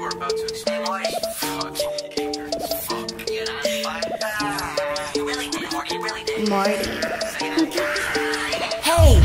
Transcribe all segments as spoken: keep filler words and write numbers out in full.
are about to experience fucking ignorant fuck. You really did, Marty. You really did. Marty. Hey,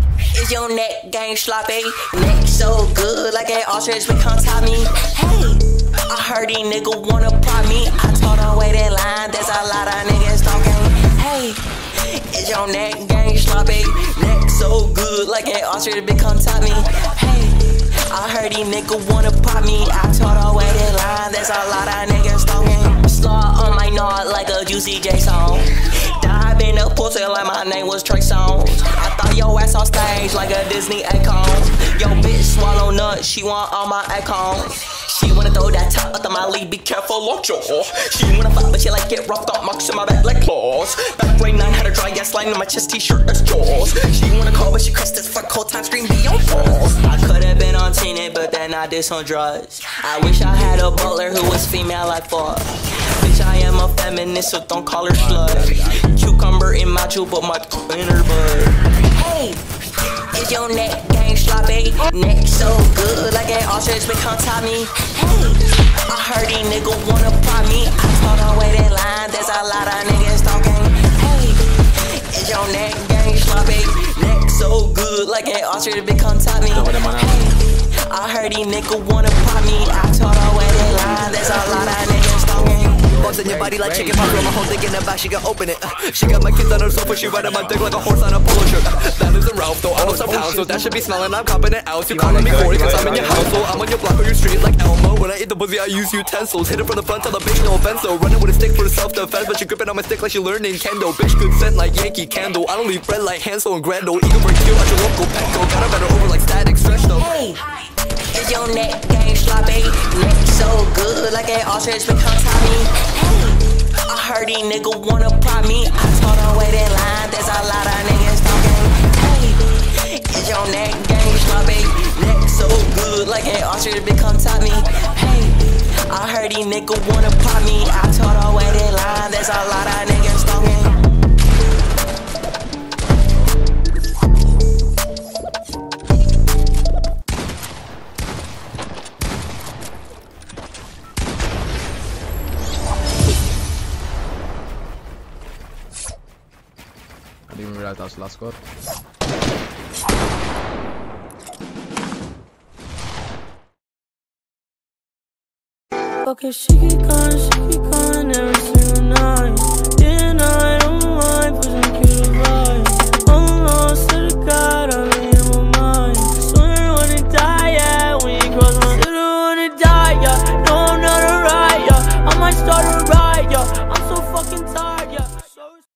is your neck game sloppy? Neck so good like an ostrich become Tommy. Hey, I heard these niggas wanna pop me. I told them wait in line, there's a lot of niggas talking. Hey, is your neck game sloppy? Neck so good like an ostrich become Tommy. Hey, I heard these niggas wanna pop me. I told them wait in line, there's a lot of niggas talking. Slaw on my nod like a Juicy J song. Dive in the pussy like my name was Trey Songz. I thought your ass on stage like a Disney icon. Yo bitch swallow nuts, she want all my icons. She wanna throw that top up to my lead, be careful, watch your. She wanna fight, but she like get roughed up, marks in my back like claws. Back grade nine had a dry ass line on my chest t-shirt, that's jaws. She wanna call, but she crushed as fuck, whole time stream be on pause. I could've been on Tenet, but then I did some drugs. I wish I had a butler who was female like fuck. Bitch, I am a feminist, so don't call her slut. Cucumber in my jewel, but my in her butt. Hey, is your neck game sloppy? Neck so good like an ostrich become Tommy. Hey, I heard these niggas wanna pop me. I told them wait in line, there's a lot of niggas talking. Hey, is your neck game sloppy? Neck so good like an ostrich become Tommy. Hey, I heard these niggas wanna pop me. I told them wait in line, there's a lot of niggas talking. Bumps in your body like chicken pox. My whole dick in the back, she can open it. uh, She got my kids on her sofa, she riding my dick like a horse on a polo shirt. uh, That isn't Ralph, though I know some pounds, so that should be smelling, I'm copping it out. You calling me horny cause I'm in your household. I'm on your block or you street like Elmo. When I eat the pussy I use utensils. Hit it from the front till the bitch, no offense though. Running with a stick for self-defense, but you gripping on my stick like she learned in kendo. Bitch good scent like Yankee Candle. I don't leave bread like Hansel and Gretel. Eagle break you at your local Petco. Got her better over like static stretch though. Hey, is your neck game sloppy? Neck so good like an ostrich become Tommy. Hey, I heard these niggas wanna pop me. I told them wait in line, there's a lot of niggas talking. Hey, is your neck game sloppy? Neck so good like an ostrich become Tommy. Hey, I heard these niggas wanna pop me. I told them wait in line, there's a lot of niggas talking. I didn't even realize that was the last squad. Okay, she keep calling, she keep calling every single night. Yeah, I don't mind pushing through the vibe. I'm lost to the God, I'm in my mind. Swear I wanna die, yeah, when you cross my Still wanna die, yeah. No, I'm not a riot, yeah. I might start a riot, yeah. I'm so fucking tired.